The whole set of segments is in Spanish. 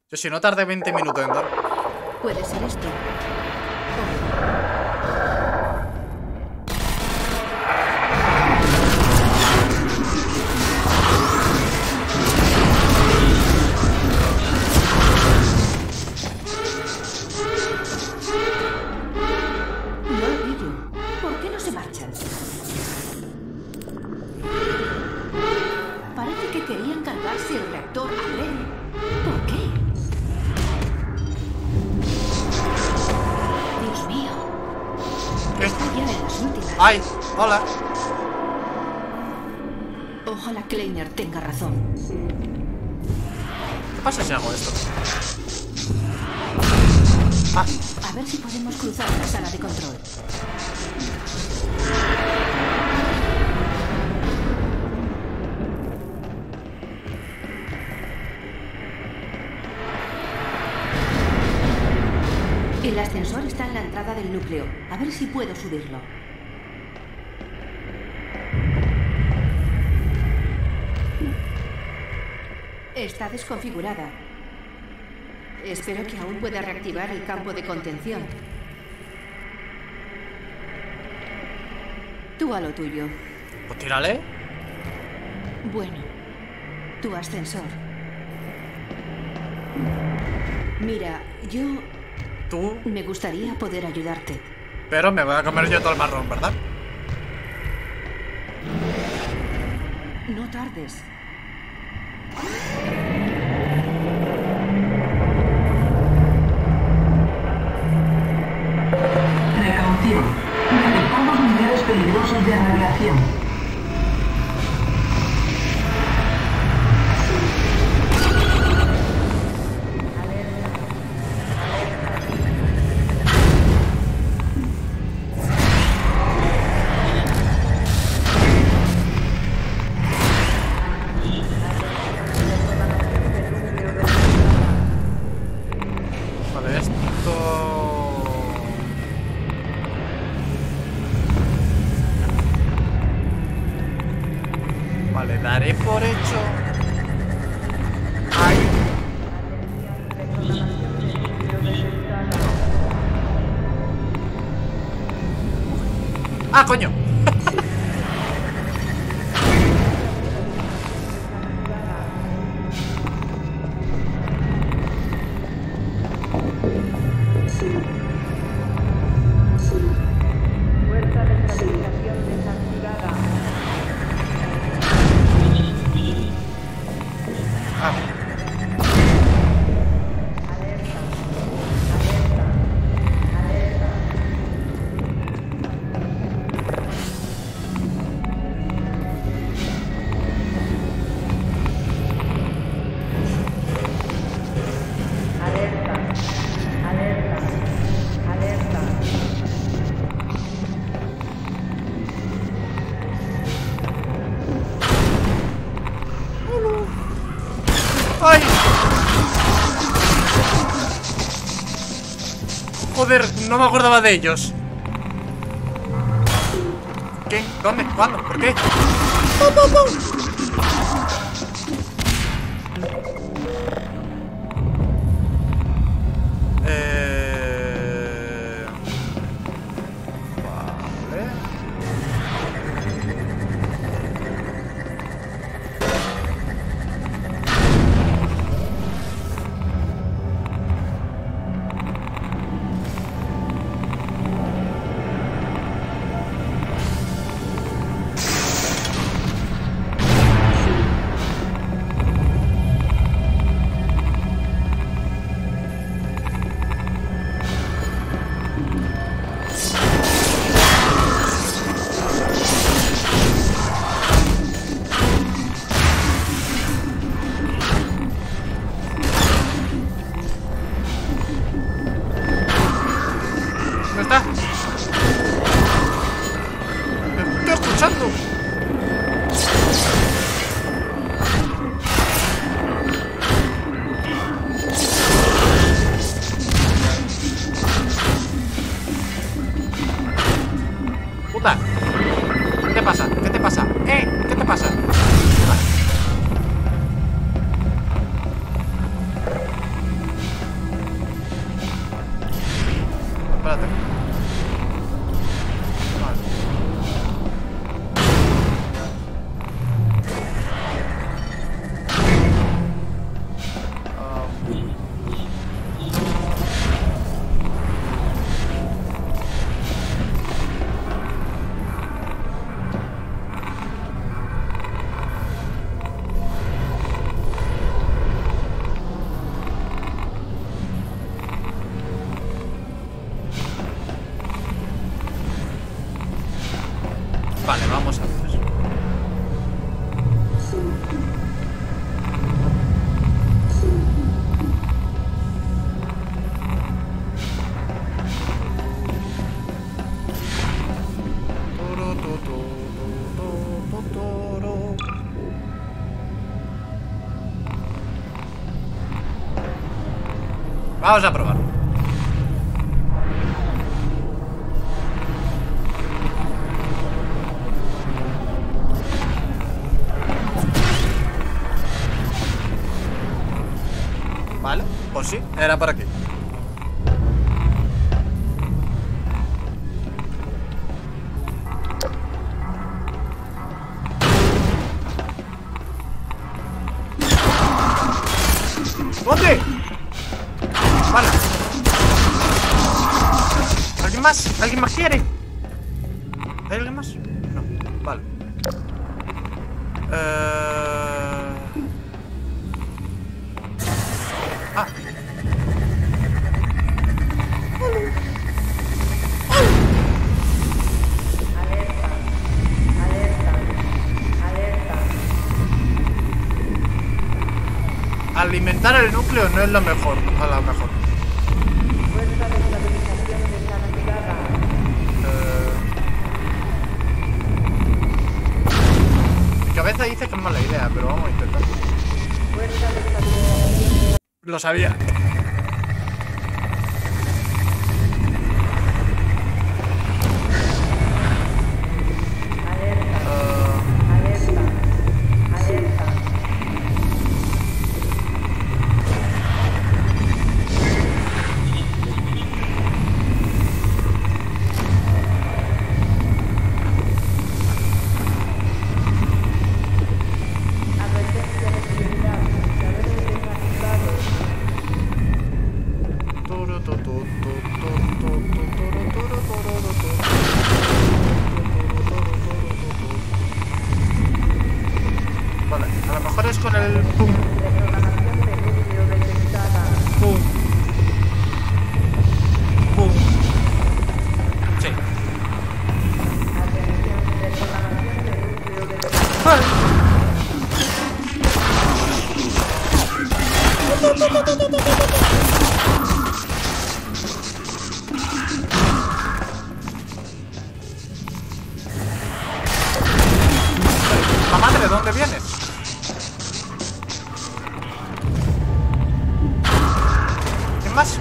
Yo si no tardé 20 minutos en dar. Puede ser esto. No lo pillo. ¿Por qué no se marchan? Parece que querían cargarse el reactor a Glenn. ¿Por qué? Dios mío. ¿Qué? Está ya en las últimas. ¡Ay! ¡Hola! Ojalá Kleiner tenga razón. ¿Qué pasa si hago esto? Ah, A ver si podemos cruzar la sala de control. El ascensor está en la entrada del núcleo. A ver si puedo subirlo. Está desconfigurada. Espero que aún pueda reactivar el campo de contención. Tú a lo tuyo. pues tírale. Bueno, tu ascensor. Mira, yo Tú. me gustaría poder ayudarte. Pero me voy a comer yo todo el marrón, ¿verdad? No tardes. Precaución. Detectamos niveles peligrosos de radiación. Vale, esto... Vale, daré por hecho... ¡Ay! ¡Ah, coño! Fuerza de estabilización desactivada. Ah, Alerta. Alerta. Alerta. Alerta. Alerta. Alerta. ¡ay! Joder, no me acordaba de ellos. ¿Qué? ¿Dónde? ¿Cuándo? ¿Por qué? ¡Pum, pum, pum! Vale. ¿Dónde está? ¡Me estoy escuchando! ¡Puta! ¿Qué te pasa? ¿Qué te pasa? ¿Qué te pasa? Vale. vamos a ver. Vamos a probar. Vale, pues sí, era por aquí. ¿Dónde? Vale. ¿Alguien más? ¿Alguien más quiere? ¿Hay alguien más? No, vale. Ah. Alerta. Alerta. Alerta. Alimentar el núcleo no es lo mejor, a lo mejor. Fuerza de estabilización desactivada. Mi cabeza dice que es mala idea, pero vamos a intentar. Fuerza de estabilización. Lo sabía. Alerta. Alerta. Alerta. Advertencia de prioridad. Cargadores desactivados. Vale, a lo mejor es con el pum, Reprogramación de núcleo detectada. pum, pum. Sí. Atención. Reprogramación de núcleo detectada. La madre, ¿de dónde vienes? ¿Quién más?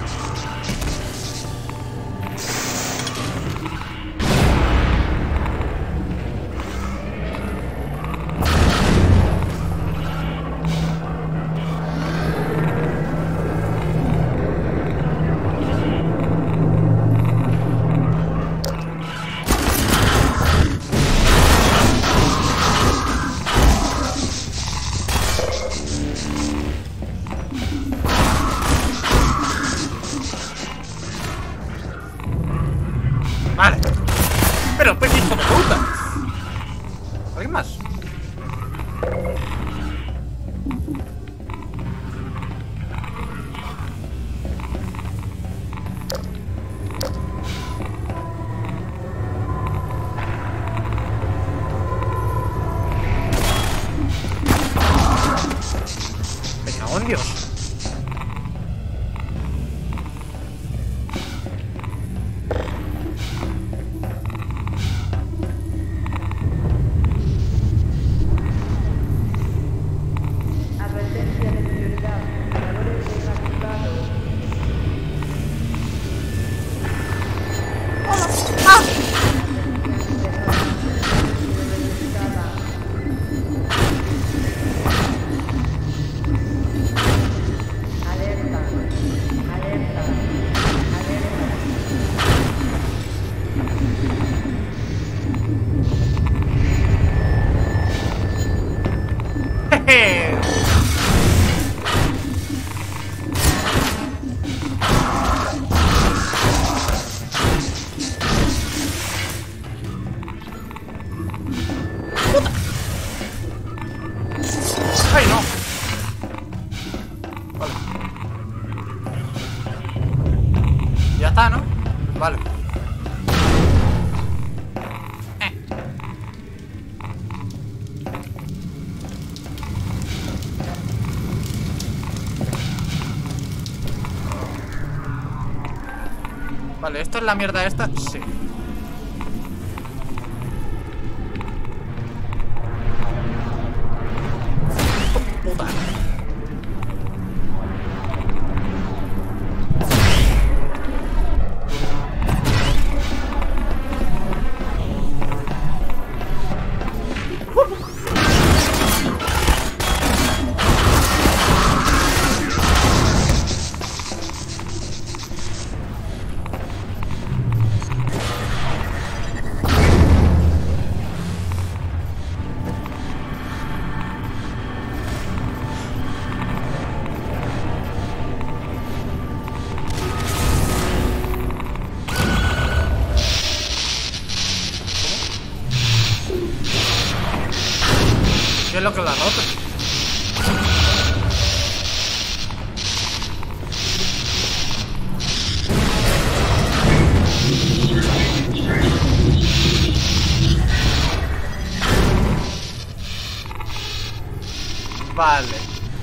Vale. Pero, pues, hijo de puta. ¿Alguien más? Me cago en Dios. Advertencia de prioridad. Cargadores desactivados. Vale, ¿esto es la mierda esta? Sí. Puta. ¿Qué es lo que la rota? Vale.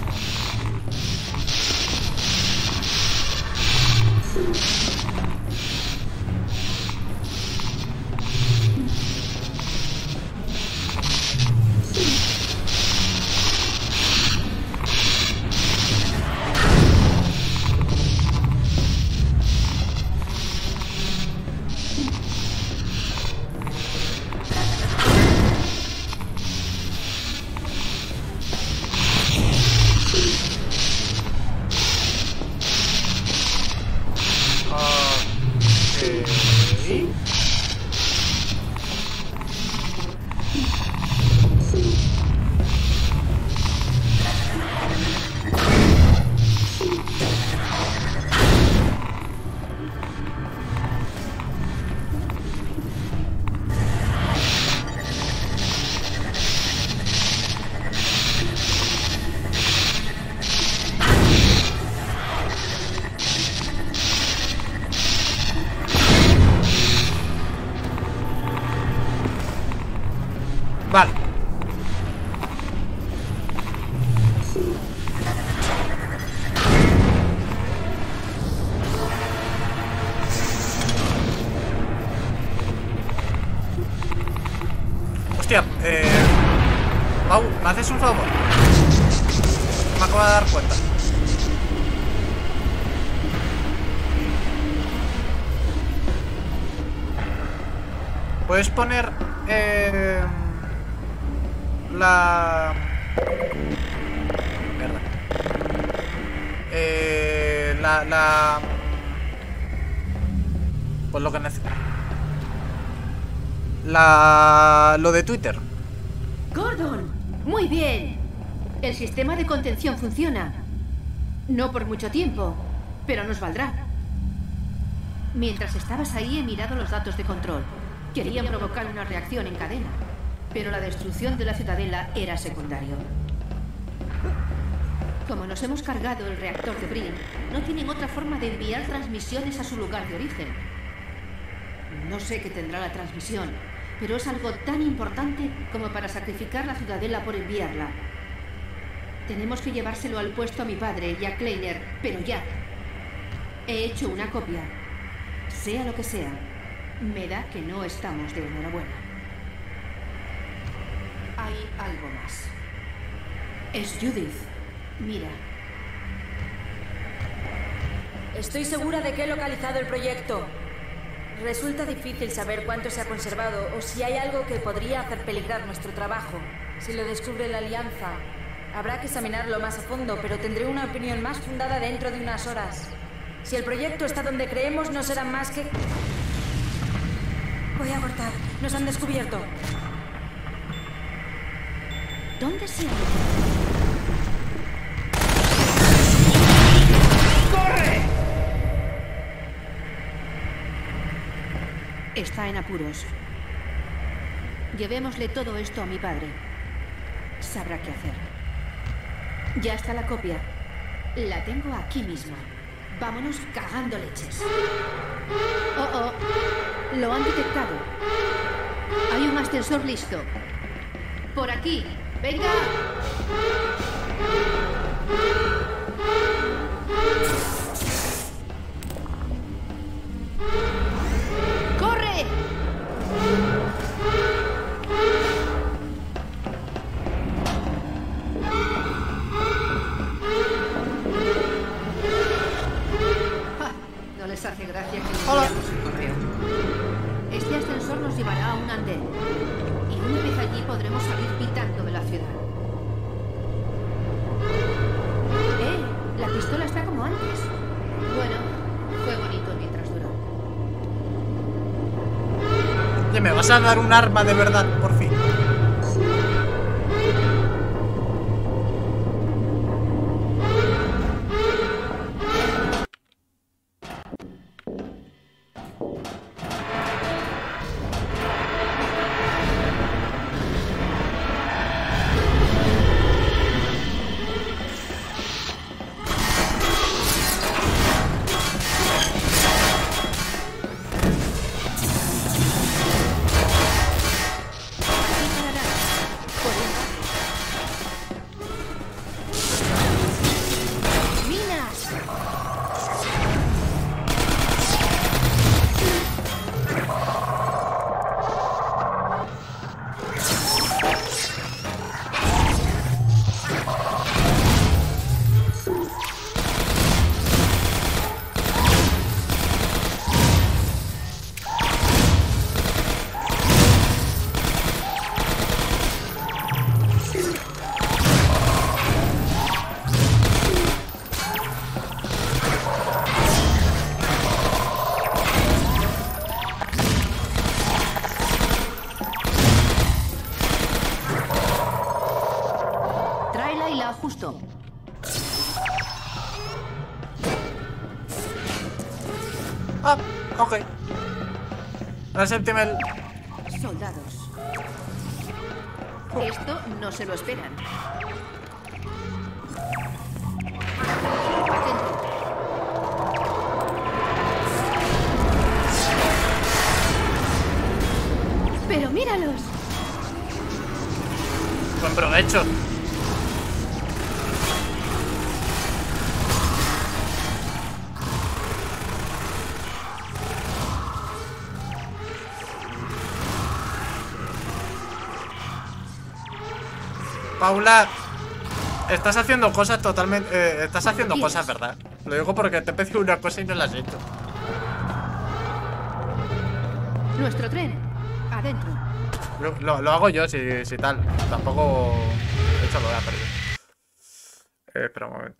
Vale. Hostia, Pau, ¿me haces un favor? Me acabo de dar cuenta. ¿Puedes poner la... Mierda. Pues lo que necesito. Lo de Twitter. Gordon, muy bien. El sistema de contención funciona. No por mucho tiempo, pero nos valdrá. Mientras estabas ahí he mirado los datos de control. Querían provocar una reacción en cadena, pero la destrucción de la ciudadela era secundario. Como nos hemos cargado el reactor de Brin, no tienen otra forma de enviar transmisiones a su lugar de origen. No sé qué tendrá la transmisión, pero es algo tan importante como para sacrificar la ciudadela por enviarla. Tenemos que llevárselo al puesto a mi padre y a Kleiner, pero ya. He hecho una copia. Sea lo que sea, me da que no estamos de enhorabuena. Hay algo más. Es Judith. Mira. Estoy segura de que he localizado el proyecto. Resulta difícil saber cuánto se ha conservado o si hay algo que podría hacer peligrar nuestro trabajo. Si lo descubre la Alianza, habrá que examinarlo más a fondo, pero tendré una opinión más fundada dentro de unas horas. Si el proyecto está donde creemos, no será más que... Voy a cortar. Nos han descubierto. ¿Dónde se ha metido? ¡Corre! Está en apuros. Llevémosle todo esto a mi padre. Sabrá qué hacer. Ya está la copia. La tengo aquí mismo. Vámonos cagando leches. Oh, lo han detectado. Hay un ascensor listo. Por aquí. ¡Venga! podremos salir pitando de la ciudad. La pistola está como antes. Bueno, fue bonito mientras duró. Oye, ¿me vas a dar un arma de verdad, por fin? Justo. Ah, ok. La séptima. Soldados. Esto no se lo esperan. Atento. Pero míralos. Buen provecho. Paula, estás haciendo cosas totalmente... estás haciendo cosas, ¿verdad? Lo digo porque te he pedido una cosa y no la has hecho. Nuestro tren. Adentro. Lo hago yo, si tal. Tampoco... De hecho, lo voy a perder. Espera un momento.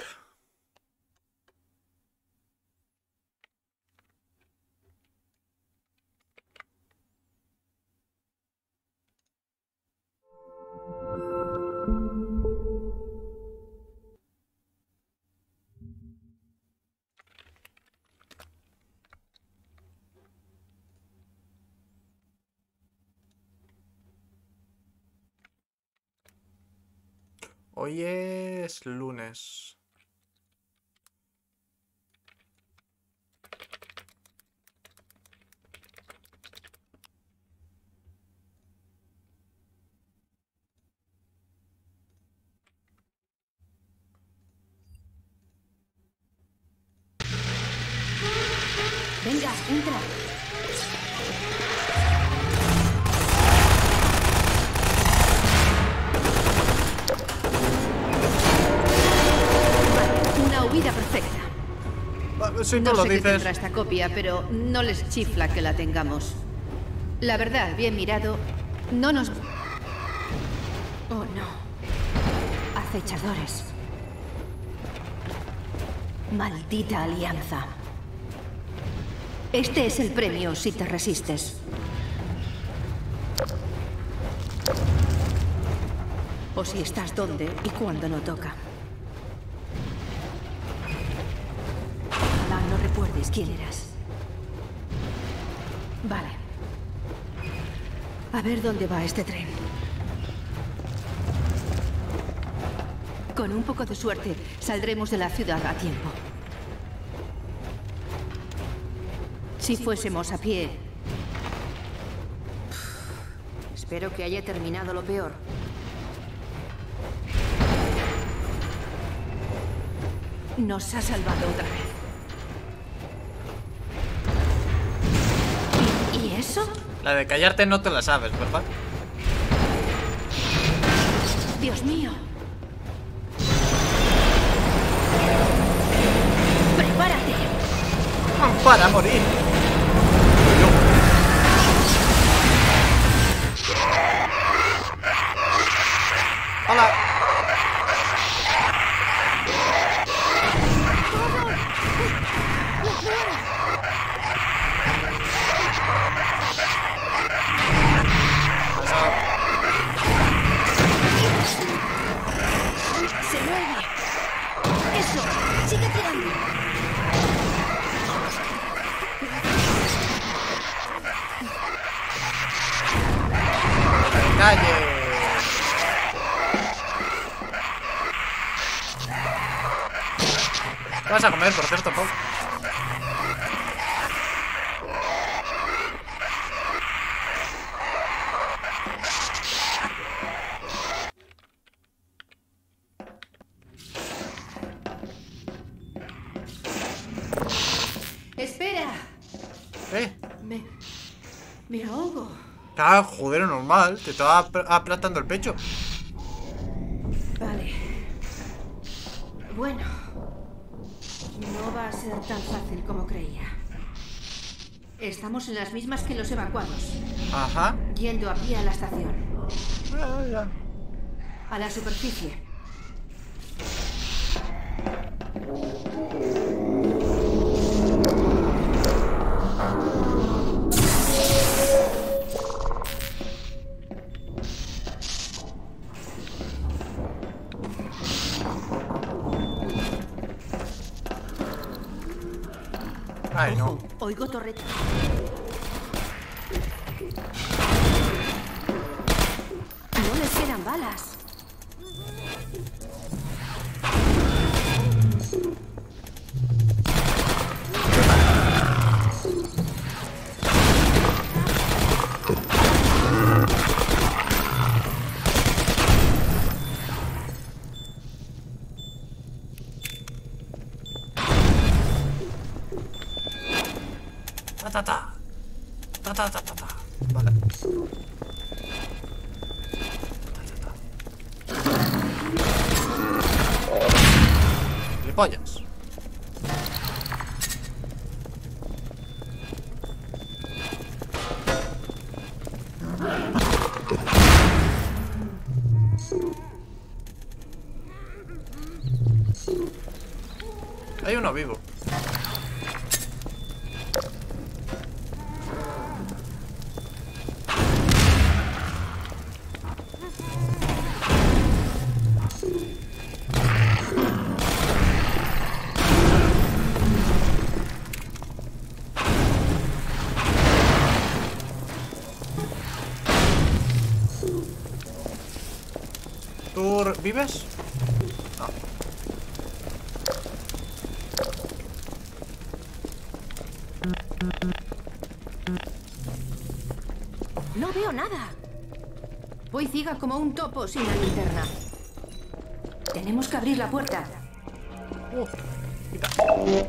Hoy es lunes. Venga, entra. Una huida perfecta. Si No tú lo sé qué dices. tendrá esta copia, pero no les chifla que la tengamos. La verdad, bien mirado, no nos... Oh, no. Acechadores. Maldita alianza. Este es el premio si te resistes. O si estás donde y cuando no toca. Ojalá no recuerdes quién eras. Vale. A ver dónde va este tren. Con un poco de suerte, saldremos de la ciudad a tiempo. Si fuésemos a pie... Espero que haya terminado lo peor. Nos ha salvado otra vez. ¿Y eso? La de callarte no te la sabes, ¿verdad? Dios mío. ¡Prepárate! Para morir. Hola. ¡Se mueve! ¡Eso! ¡Sigue tirando! ¡Calle! ¿Qué vas a comer, por cierto, Pau? ¡Espera! Me ahogo. Ah, joder, normal. Te estaba aplastando el pecho. Vale. Bueno. No va a ser tan fácil como creía. Estamos en las mismas que los evacuados. Ajá. Yendo a pie a la estación. Ya. A la superficie. Ay, no. Ojo, oigo torreta. No les quedan balas. Vale. Gilipollas. Hay uno vivo. ¿Tú vives? No. No veo nada. Voy ciega como un topo sin la linterna. Tenemos que abrir la puerta. Quita.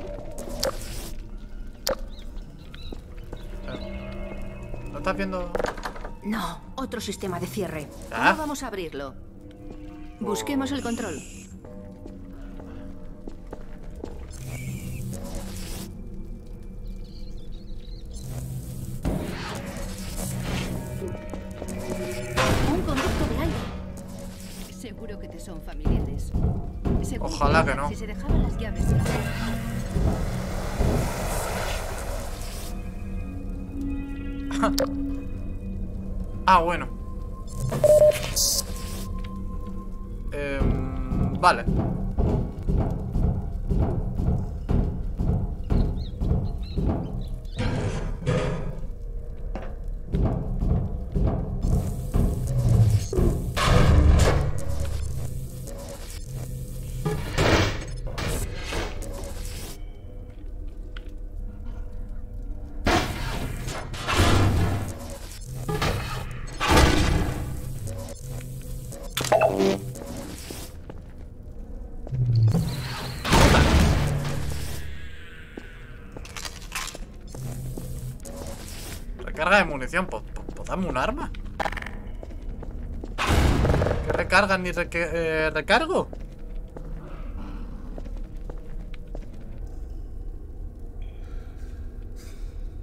¿No estás viendo? No, otro sistema de cierre. Ah. No vamos a abrirlo. Busquemos el control. Un conducto de aire. Seguro que te son familiares. Según Ojalá que no. Si se dejaban las llaves. Ah, bueno. Vale. Recarga de munición. ¿Pues dame un arma? ¿Qué recarga ni recargo?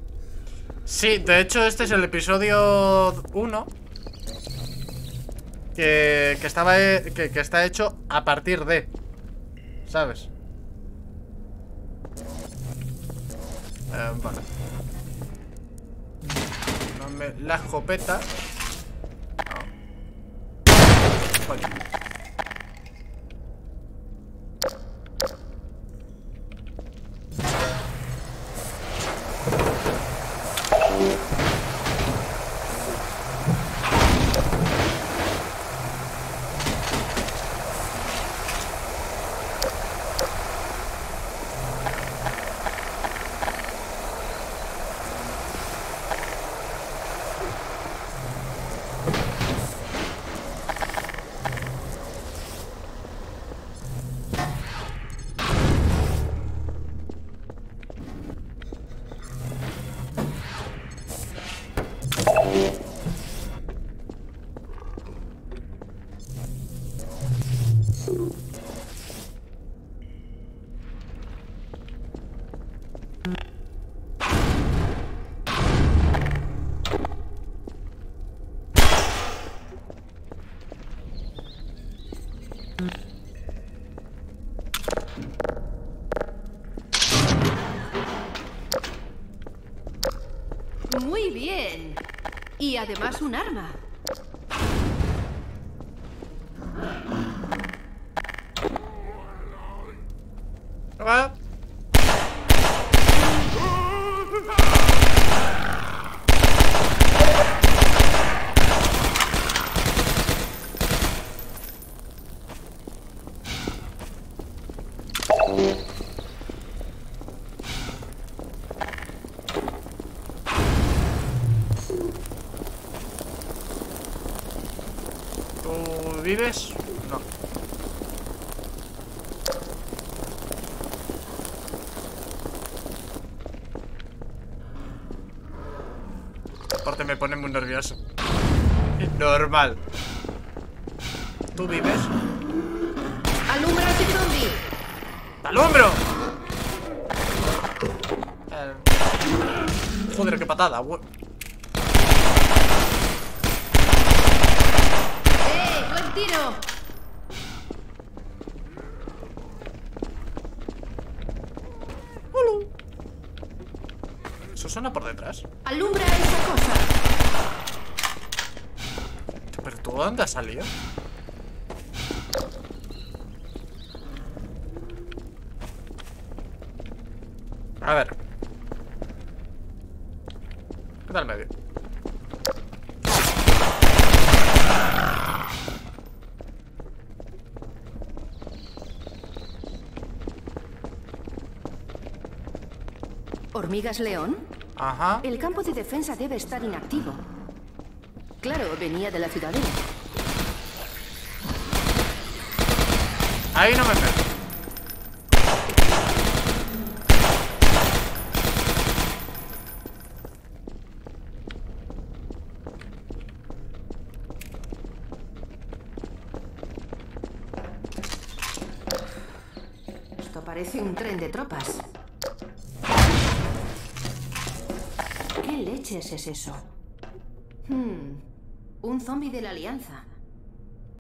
Sí, de hecho este es el episodio 1. que está hecho a partir de, ¿sabes? Vale. Dame la escopeta. No. Vale. Muy bien. Y además un arma. Ah. ¿Tú vives? No. Aparte me pone muy nervioso. Normal. ¿Tú vives? ¡Alumbra a ese zombie! ¡Te alumbro! Joder, qué patada. ¡Buen tiro! ¿Eso suena por detrás? ¡Alumbra esa cosa! ¿Pero tú dónde has salido? A ver. ¿Qué tal medio? ¿Hormigas león? Ajá. El campo de defensa debe estar inactivo. Claro, venía de la ciudadela. Ahí no me meto. Esto parece un tren de tropas. ¿Qué leches es eso? Un zombie de la Alianza.